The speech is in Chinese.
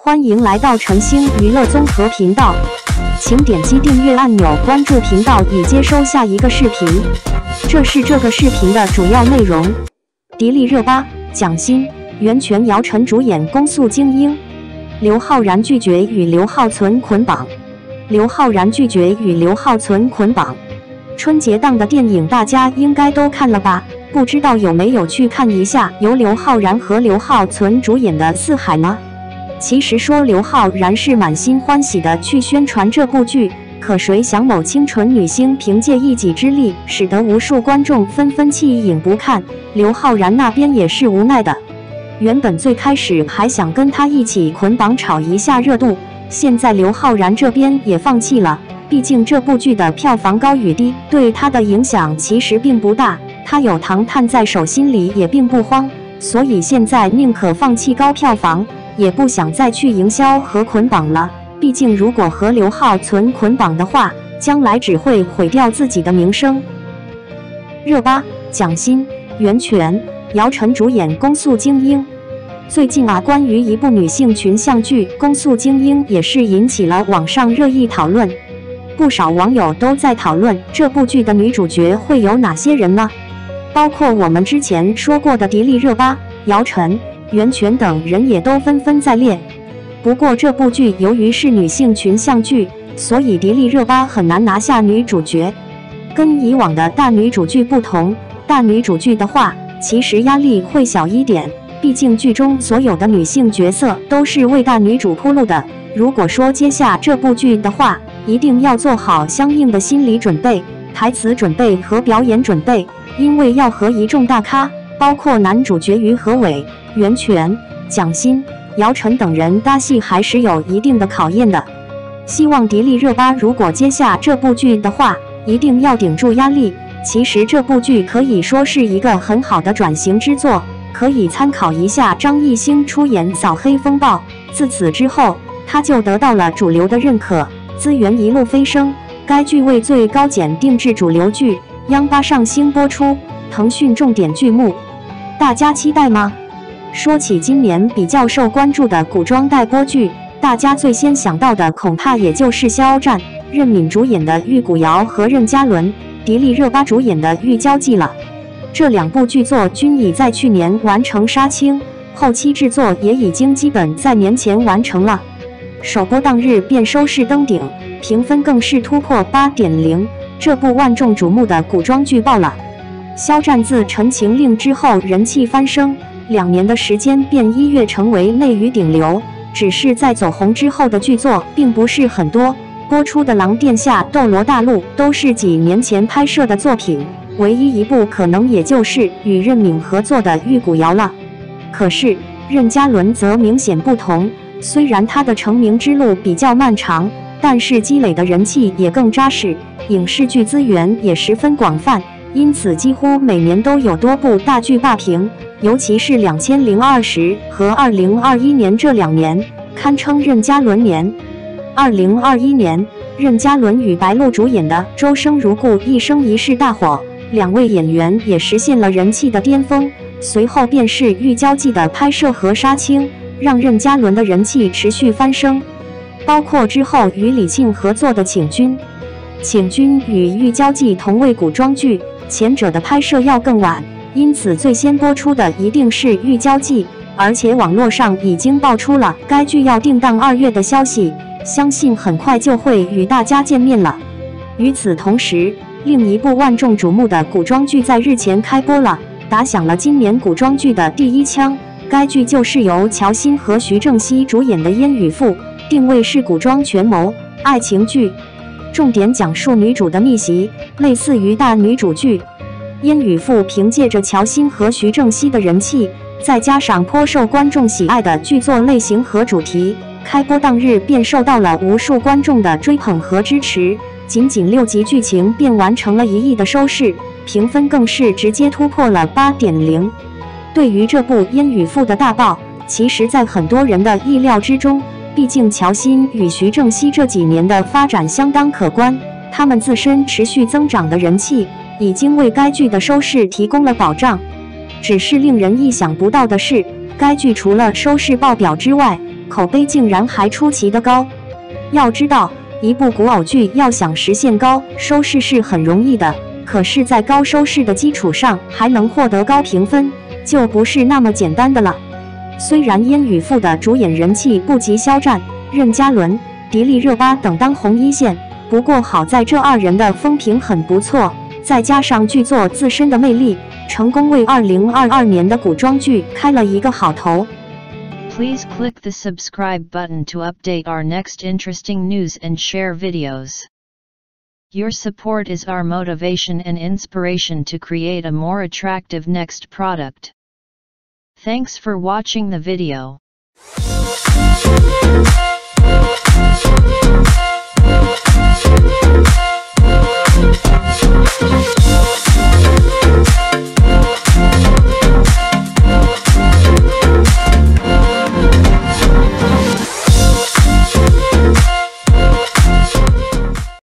欢迎来到晨星娱乐综合频道，请点击订阅按钮关注频道以接收下一个视频。这是这个视频的主要内容。迪丽热巴、蒋欣、袁泉、姚晨主演《公诉精英》，刘昊然拒绝与刘浩存捆绑。刘昊然拒绝与刘浩存捆绑。春节档的电影大家应该都看了吧？不知道有没有去看一下由刘昊然和刘浩存主演的《四海》呢？其实说刘昊然是满心欢喜的去宣传这部剧，可谁想某清纯女星凭借一己之力，使得无数观众纷纷弃影不看。刘昊然那边也是无奈的，原本最开始还想跟他一起捆绑炒一下热度，现在刘昊然这边也放弃了。毕竟这部剧的票房高与低对他的影响其实并不大，他有唐探在手，心里也并不慌，所以现在宁可放弃高票房，也不想再去营销和捆绑了。毕竟如果和刘浩存捆绑的话，将来只会毁掉自己的名声。热巴、蒋欣、袁泉、姚晨主演《公诉精英》。最近关于一部女性群像剧《公诉精英》也是引起了网上热议讨论。不少网友都在讨论这部剧的女主角会有哪些人呢？包括我们之前说过的迪丽热巴、姚晨、袁泉等人也都纷纷在列。不过这部剧由于是女性群像剧，所以迪丽热巴很难拿下女主角。跟以往的大女主剧不同，大女主剧的话，其实压力会小一点，毕竟剧中所有的女性角色都是为大女主铺路的。如果说接下这部剧的话，一定要做好相应的心理准备、台词准备和表演准备，因为要和一众大咖，包括男主角于和伟、袁泉、蒋欣、姚晨等人搭戏，还是有一定的考验的。希望迪丽热巴如果接下这部剧的话，一定要顶住压力。其实这部剧可以说是一个很好的转型之作，可以参考一下张艺兴出演《扫黑风暴》，自此之后，他就得到了主流的认可。资源一路飞升，该剧为最高检定制主流剧，央八上星播出，腾讯重点剧目，大家期待吗？说起今年比较受关注的古装待播剧，大家最先想到的恐怕也就是肖战、任敏主演的《玉骨遥》和任嘉伦、迪丽热巴主演的《玉娇记》了。这两部剧作均已在去年完成杀青，后期制作也已经基本在年前完成了。首播当日便收视登顶，评分更是突破 8.0， 这部万众瞩目的古装剧爆了。肖战自《陈情令》之后人气翻升，2年的时间便一跃成为内娱顶流。只是在走红之后的剧作并不是很多，播出的《狼殿下》《斗罗大陆》都是几年前拍摄的作品，唯一一部可能也就是与任敏合作的《玉骨遥》了。可是任嘉伦则明显不同。虽然他的成名之路比较漫长，但是积累的人气也更扎实，影视剧资源也十分广泛，因此几乎每年都有多部大剧霸屏。尤其是2020和2021年这2年，堪称任嘉伦年。2021年，任嘉伦与白鹿主演的《周生如故》一生一世大火，2位演员也实现了人气的巅峰。随后便是《玉娇记》的拍摄和杀青，让任嘉伦的人气持续翻升，包括之后与李沁合作的《请君》。《请君》与《玉娇记》同为古装剧，前者的拍摄要更晚，因此最先播出的一定是《玉娇记》，而且网络上已经爆出了该剧要定档2月的消息，相信很快就会与大家见面了。与此同时，另一部万众瞩目的古装剧在日前开播了，打响了今年古装剧的第一枪。该剧就是由乔欣和徐正熙主演的《烟雨赋》，定位是古装权谋爱情剧，重点讲述女主的逆袭，类似于大女主剧。《烟雨赋》凭借着乔欣和徐正熙的人气，再加上颇受观众喜爱的剧作类型和主题，开播当日便受到了无数观众的追捧和支持，仅6集剧情便完成了1亿的收视，评分更是直接突破了 8.0。对于这部《烟雨赋》的大爆，其实在很多人的意料之中，毕竟乔欣与徐正熙这几年的发展相当可观，他们自身持续增长的人气，已经为该剧的收视提供了保障。只是令人意想不到的是，该剧除了收视爆表之外， 口碑竟然还出奇的高。要知道，一部古偶剧要想实现高收视是很容易的，可是，在高收视的基础上还能获得高评分，就不是那么简单的了。虽然烟雨赋的主演人气不及肖战、任嘉伦、迪丽热巴等当红一线，不过好在这二人的风评很不错，再加上剧作自身的魅力，成功为2022年的古装剧开了一个好头。 Please click the subscribe button to update our next interesting news and share videos. Your support is our motivation and inspiration to create a more attractive next product. Thanks for watching the video.